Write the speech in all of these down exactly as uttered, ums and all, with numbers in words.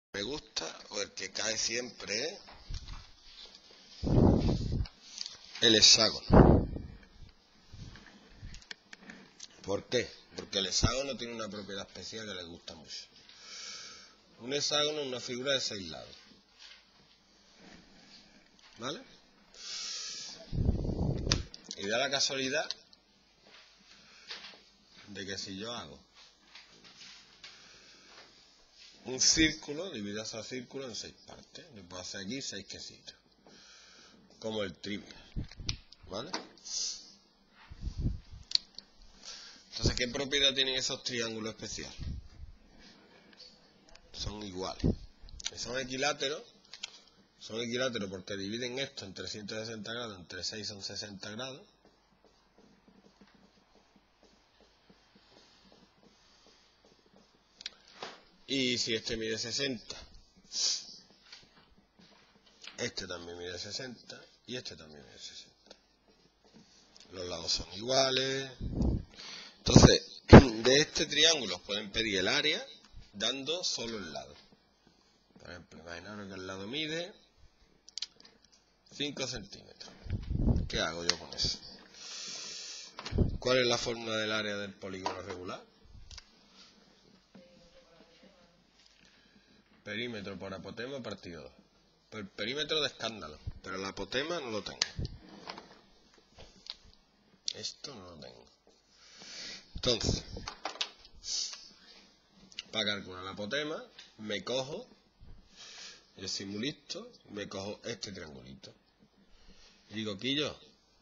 me gusta o el que cae siempre es el hexágono. ¿Por qué? Porque el hexágono tiene una propiedad especial que le gusta mucho. Un hexágono es una figura de seis lados. ¿Vale? Y da la casualidad de que si yo hago un círculo, divido ese círculo en seis partes. Le puedo hacer aquí seis quesitos, como el trivial. ¿Vale? Entonces, ¿qué propiedad tienen esos triángulos especiales? Son iguales. Son equiláteros. Son equiláteros porque dividen esto en trescientos sesenta grados, entre seis son sesenta grados. Y si este mide sesenta, este también mide sesenta y este también mide sesenta. Los lados son iguales. Entonces, de este triángulo pueden pedir el área dando solo el lado. Por ejemplo, imaginaros que el lado mide cinco centímetros. ¿Qué hago yo con eso? ¿Cuál es la fórmula del área del polígono regular? Perímetro por apotema partido dos. El perímetro de escándalo, pero el apotema no lo tengo. Esto no lo tengo. Entonces, para calcular el apotema, me cojo el simulito, me cojo este triangulito. Y digo, Quillo,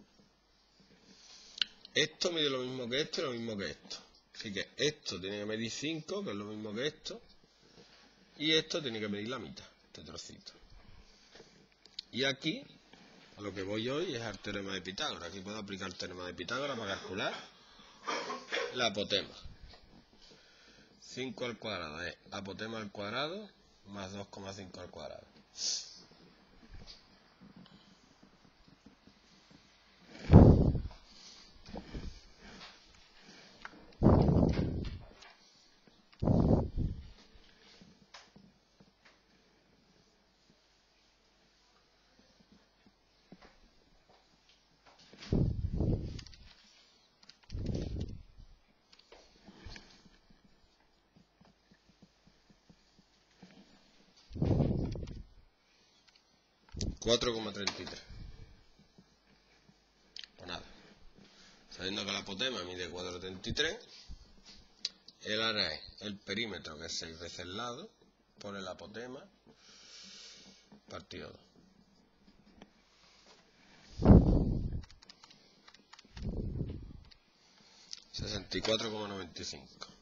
esto mide lo mismo que esto y lo mismo que esto. Así que esto tiene que medir cinco, que es lo mismo que esto. Y esto tiene que medir la mitad, este trocito. Y aquí, a lo que voy hoy es al teorema de Pitágoras. Aquí puedo aplicar el teorema de Pitágoras para calcular la apotema. cinco al cuadrado es apotema al cuadrado más dos coma cinco al cuadrado. cuatro coma treinta y tres. Pues nada. Sabiendo que la apotema mide cuatro coma treinta y tres, el área es el perímetro, que es seis veces el lado, por el apotema partido dos. sesenta y cuatro coma noventa y cinco.